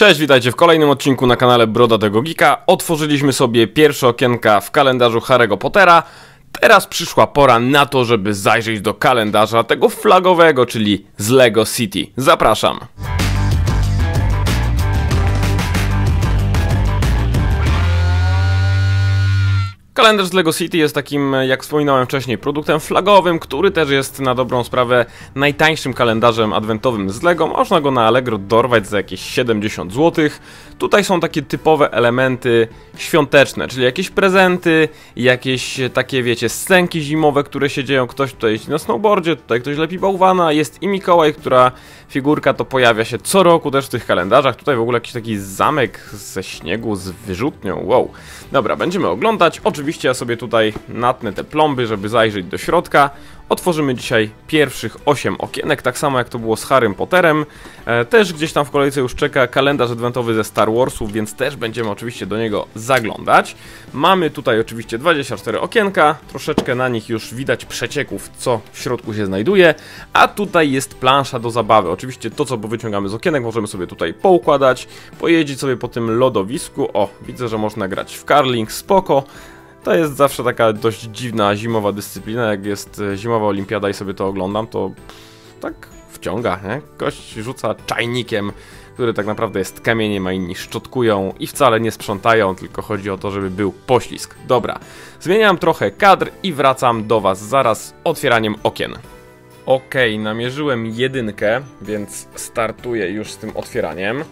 Cześć, witajcie w kolejnym odcinku na kanale Brodatego Geeka. Otworzyliśmy sobie pierwsze okienka w kalendarzu Harry'ego Pottera. Teraz przyszła pora na to, żeby zajrzeć do kalendarza tego flagowego, czyli z LEGO City. Zapraszam! Kalendarz z LEGO City jest takim, jak wspominałem wcześniej, produktem flagowym, który też jest na dobrą sprawę najtańszym kalendarzem adwentowym z LEGO. Można go na Allegro dorwać za jakieś 70 zł. Tutaj są takie typowe elementy świąteczne, czyli jakieś prezenty, jakieś takie, wiecie, scenki zimowe, które się dzieją. Ktoś tutaj jeździ na snowboardzie, tutaj ktoś lepi bałwana, jest i Mikołaj, która figurka to pojawia się co roku też w tych kalendarzach. Tutaj w ogóle jakiś taki zamek ze śniegu z wyrzutnią, wow. Dobra, będziemy oglądać. Oczywiście ja sobie tutaj natnę te plomby, żeby zajrzeć do środka. Otworzymy dzisiaj pierwszych 8 okienek, tak samo jak to było z Harrym Potterem. Też gdzieś tam w kolejce już czeka kalendarz adwentowy ze Star Warsów, więc też będziemy oczywiście do niego zaglądać. Mamy tutaj oczywiście 24 okienka, troszeczkę na nich już widać przecieków, co w środku się znajduje. A tutaj jest plansza do zabawy. Oczywiście to, co wyciągamy z okienek, możemy sobie tutaj poukładać, pojeździć sobie po tym lodowisku. O, widzę, że można grać w curling, spoko. To jest zawsze taka dość dziwna zimowa dyscyplina, jak jest zimowa olimpiada i sobie to oglądam, to tak wciąga, nie? Gość rzuca czajnikiem, który tak naprawdę jest kamieniem, a inni szczotkują i wcale nie sprzątają, tylko chodzi o to, żeby był poślizg. Dobra, zmieniam trochę kadr i wracam do Was zaraz z otwieraniem okien. Okej, namierzyłem 1, więc startuję już z tym otwieraniem.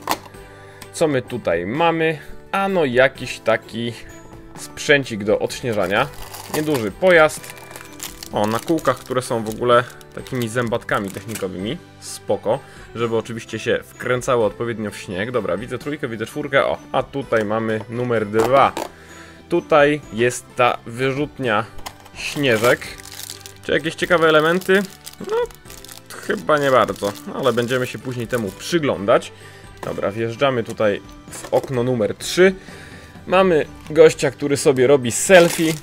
Co my tutaj mamy? Ano jakiś taki sprzęcik do odśnieżania. Nieduży pojazd. O, na kółkach, które są w ogóle takimi zębatkami technikowymi. Spoko. Żeby oczywiście się wkręcało odpowiednio w śnieg. Dobra, widzę 3, widzę 4. O, a tutaj mamy numer 2. Tutaj jest ta wyrzutnia śnieżek. Czy jakieś ciekawe elementy? No, chyba nie bardzo. Ale będziemy się później temu przyglądać. Dobra, wjeżdżamy tutaj w okno numer 3. Mamy gościa, który sobie robi selfie.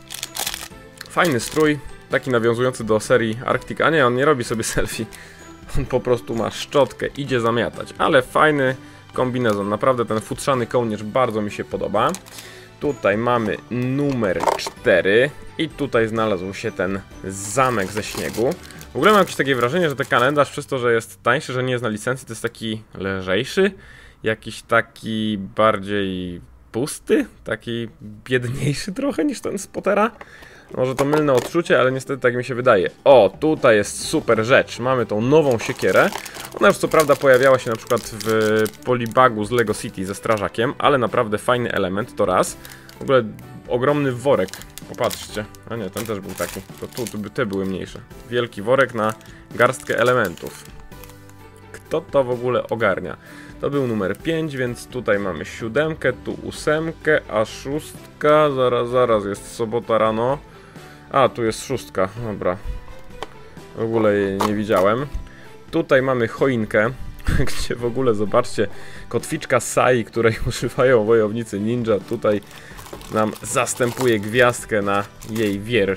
Fajny strój, taki nawiązujący do serii Arctic. A nie, on nie robi sobie selfie. On po prostu ma szczotkę, idzie zamiatać. Ale fajny kombinezon, naprawdę ten futrzany kołnierz bardzo mi się podoba. Tutaj mamy numer 4. I tutaj znalazł się ten zamek ze śniegu. W ogóle mam jakieś takie wrażenie, że ten kalendarz przez to, że jest tańszy, że nie jest na licencji, to jest taki lżejszy. Jakiś taki bardziej pusty, taki biedniejszy trochę niż ten z Pottera. Może to mylne odczucie, ale niestety tak mi się wydaje. O, tutaj jest super rzecz. Mamy tą nową siekierę. Ona już co prawda pojawiała się na przykład w Polibagu z LEGO City ze strażakiem, ale naprawdę fajny element, to raz. W ogóle ogromny worek. Popatrzcie. A nie, ten też był taki. To te były mniejsze. Wielki worek na garstkę elementów. Kto to w ogóle ogarnia? To był numer 5, więc tutaj mamy 7, tu 8, a 6, zaraz, jest sobota rano. A, tu jest 6, dobra. W ogóle jej nie widziałem. Tutaj mamy choinkę, gdzie w ogóle, zobaczcie, kotwiczka Sai, której używają wojownicy ninja, tutaj nam zastępuje gwiazdkę na jej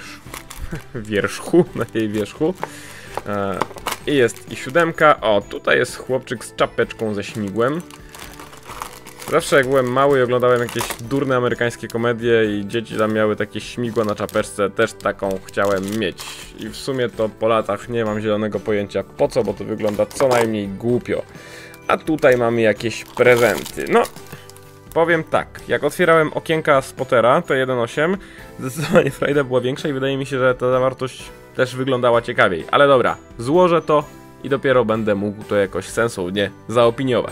wierzchu, na jej wierzchu. I jest i 7. O, tutaj jest chłopczyk z czapeczką ze śmigłem. Zawsze jak byłem mały i oglądałem jakieś durne amerykańskie komedie i dzieci tam miały takie śmigła na czapeczce, też taką chciałem mieć. I w sumie to po latach nie mam zielonego pojęcia po co, bo to wygląda co najmniej głupio. A tutaj mamy jakieś prezenty. No, powiem tak, jak otwierałem okienka z Pottera, to 1.8, zdecydowanie frajda była większa i wydaje mi się, że ta zawartość też wyglądała ciekawiej. Ale dobra, złożę to i dopiero będę mógł to jakoś sensownie zaopiniować.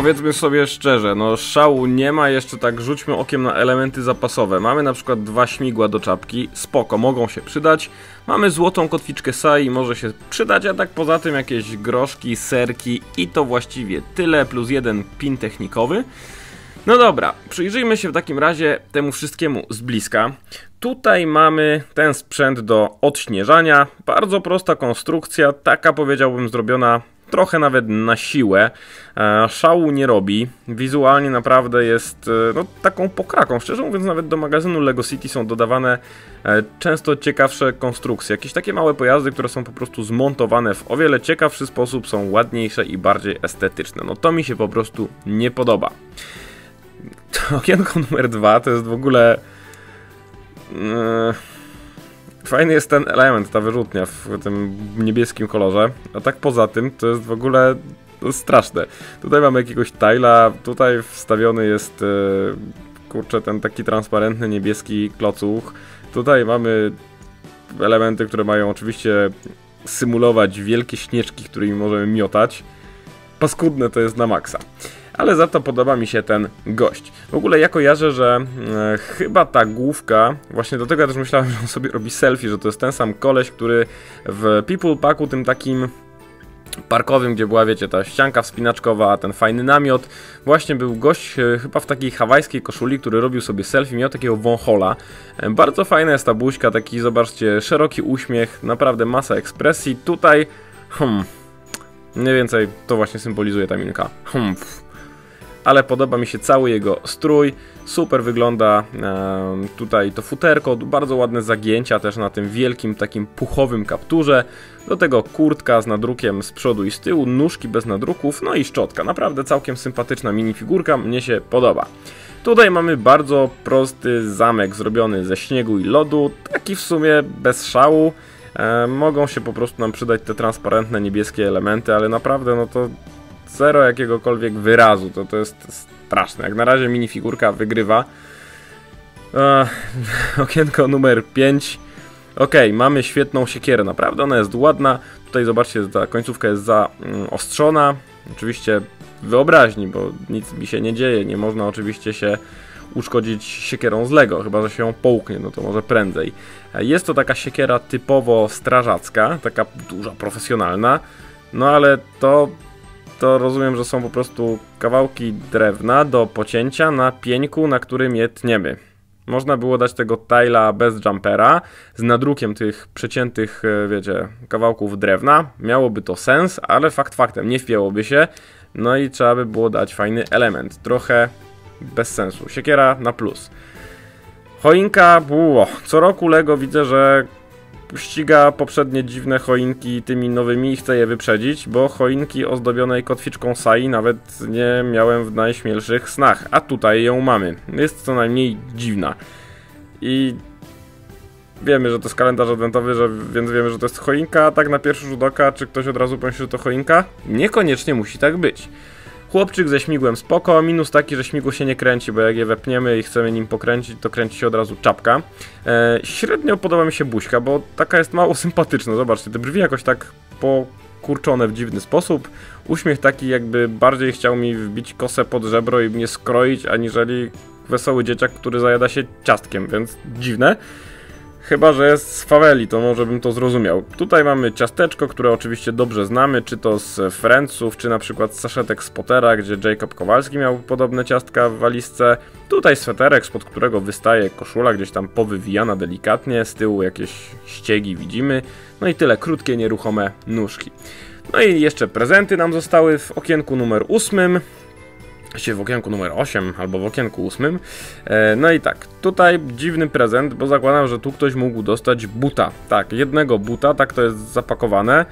powiedzmy sobie szczerze, no szału nie ma, jeszcze tak rzućmy okiem na elementy zapasowe. Mamy na przykład 2 śmigła do czapki, spoko, mogą się przydać. Mamy złotą kotwiczkę SAI, może się przydać, a tak poza tym jakieś groszki, serki i to właściwie tyle, plus 1 pin technikowy. No dobra, przyjrzyjmy się w takim razie temu wszystkiemu z bliska. Tutaj mamy ten sprzęt do odśnieżania, bardzo prosta konstrukcja, taka powiedziałbym zrobiona trochę nawet na siłę, szału nie robi, wizualnie naprawdę jest no, taką pokraką, szczerze mówiąc nawet do magazynu LEGO City są dodawane często ciekawsze konstrukcje, jakieś takie małe pojazdy, które są po prostu zmontowane w o wiele ciekawszy sposób, są ładniejsze i bardziej estetyczne, no to mi się po prostu nie podoba. To okienko numer 2 to jest w ogóle... Fajny jest ten element, ta wyrzutnia w tym niebieskim kolorze, a tak poza tym to jest w ogóle straszne. Tutaj mamy jakiegoś Tyla, tutaj wstawiony jest kurczę ten taki transparentny niebieski klocuch. Tutaj mamy elementy, które mają oczywiście symulować wielkie śnieżki, którymi możemy miotać. Paskudne to jest na maksa. Ale za to podoba mi się ten gość. W ogóle ja kojarzę, że chyba ta główka, właśnie do tego ja też myślałem, że on sobie robi selfie, że to jest ten sam koleś, który w People Packu, tym takim parkowym, gdzie była, wiecie, ta ścianka wspinaczkowa, ten fajny namiot, właśnie był gość chyba w takiej hawajskiej koszuli, który robił sobie selfie, miał takiego wąchola. Bardzo fajna jest ta buźka, taki, zobaczcie, szeroki uśmiech, naprawdę masa ekspresji. Tutaj, mniej więcej to właśnie symbolizuje ta minka. Ale podoba mi się cały jego strój, super wygląda tutaj to futerko, bardzo ładne zagięcia też na tym wielkim takim puchowym kapturze, do tego kurtka z nadrukiem z przodu i z tyłu, nóżki bez nadruków, no i szczotka, naprawdę całkiem sympatyczna minifigurka, mnie się podoba. Tutaj mamy bardzo prosty zamek zrobiony ze śniegu i lodu, taki w sumie bez szału, mogą się po prostu nam przydać te transparentne niebieskie elementy, ale naprawdę no to... zero jakiegokolwiek wyrazu, to jest straszne. Jak na razie minifigurka wygrywa. Okienko numer 5. Ok, mamy świetną siekierę, naprawdę ona jest ładna. Tutaj zobaczcie, ta końcówka jest zaostrzona. Oczywiście wyobraźni, bo nic mi się nie dzieje. Nie można oczywiście się uszkodzić siekierą z LEGO, chyba że się ją połknie, no to może prędzej. Jest to taka siekiera typowo strażacka, taka duża, profesjonalna. No ale to rozumiem, że są po prostu kawałki drewna do pocięcia na pieńku, na którym je tniemy. Można było dać tego Tyla bez jumpera, z nadrukiem tych przeciętych, wiecie, kawałków drewna. Miałoby to sens, ale fakt faktem, nie wpięłoby się. No i trzeba by było dać fajny element. Trochę bez sensu. Siekiera na plus. Choinka, co roku LEGO widzę, że ściga poprzednie dziwne choinki tymi nowymi i chce je wyprzedzić, bo choinki ozdobionej kotwiczką SAI nawet nie miałem w najśmielszych snach, a tutaj ją mamy. Jest co najmniej dziwna. I wiemy, że to jest kalendarz adwentowy, więc wiemy, że to jest choinka, a tak na pierwszy rzut oka, czy ktoś od razu pomyśli, że to choinka? Niekoniecznie musi tak być. Chłopczyk ze śmigłem spoko, minus taki, że śmigło się nie kręci, bo jak je wepniemy i chcemy nim pokręcić, to kręci się od razu czapka. Średnio podoba mi się buźka, bo taka jest mało sympatyczna, zobaczcie, te brwi jakoś tak pokurczone w dziwny sposób. Uśmiech taki, jakby bardziej chciał mi wbić kosę pod żebro i mnie skroić, aniżeli wesoły dzieciak, który zajada się ciastkiem, więc dziwne. Chyba że jest z faweli, to może bym to zrozumiał. Tutaj mamy ciasteczko, które oczywiście dobrze znamy, czy to z Friendsów, czy na przykład z saszetek z Pottera, gdzie Jacob Kowalski miał podobne ciastka w walizce. Tutaj sweterek, spod którego wystaje koszula, gdzieś tam powywijana delikatnie, z tyłu jakieś ściegi widzimy. No i tyle, krótkie, nieruchome nóżki. No i jeszcze prezenty nam zostały w okienku numer 8. W okienku numer 8 albo w okienku 8. No i tak, tutaj dziwny prezent, bo zakładam, że tu ktoś mógł dostać buta. Tak, jednego buta, tak to jest zapakowane.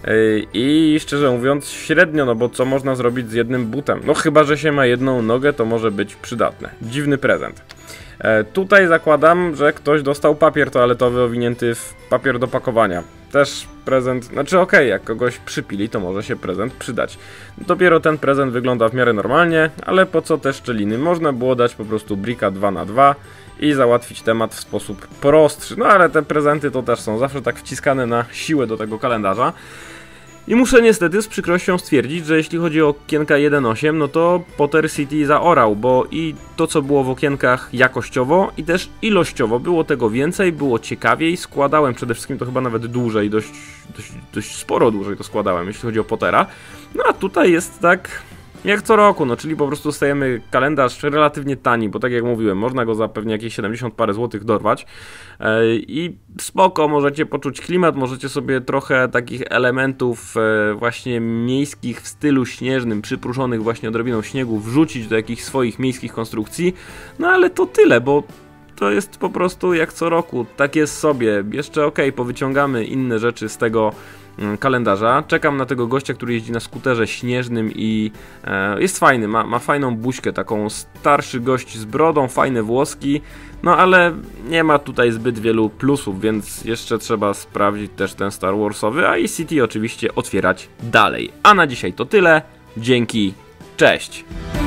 I szczerze mówiąc średnio, no bo co można zrobić z jednym butem? No chyba, że się ma jedną nogę, to może być przydatne. Dziwny prezent. Tutaj zakładam, że ktoś dostał papier toaletowy owinięty w papier do pakowania. Też prezent, znaczy okej, jak kogoś przypili, to może się prezent przydać. Dopiero ten prezent wygląda w miarę normalnie, ale po co te szczeliny? Można było dać po prostu brika 2×2 i załatwić temat w sposób prostszy. No ale te prezenty to też są zawsze tak wciskane na siłę do tego kalendarza. I muszę niestety z przykrością stwierdzić, że jeśli chodzi o okienka 1.8, no to Potter City zaorał, bo i to co było w okienkach jakościowo i też ilościowo było tego więcej, było ciekawiej, składałem przede wszystkim to chyba nawet dłużej, dość sporo dłużej to składałem, jeśli chodzi o Pottera. No a tutaj jest tak jak co roku, no czyli po prostu dostajemy kalendarz relatywnie tani, bo tak jak mówiłem, można go za pewnie jakieś 70 parę złotych dorwać i spoko, możecie poczuć klimat, możecie sobie trochę takich elementów właśnie miejskich w stylu śnieżnym, przypruszonych właśnie odrobiną śniegu wrzucić do jakichś swoich miejskich konstrukcji, no ale to tyle, bo to jest po prostu jak co roku, tak jest sobie, jeszcze okej, powyciągamy inne rzeczy z tego kalendarza. Czekam na tego gościa, który jeździ na skuterze śnieżnym i jest fajny, ma fajną buźkę, taką starszy gość z brodą, fajne włoski, no ale nie ma tutaj zbyt wielu plusów, więc jeszcze trzeba sprawdzić też ten Star Warsowy, a i City oczywiście otwierać dalej. A na dzisiaj to tyle, dzięki, cześć!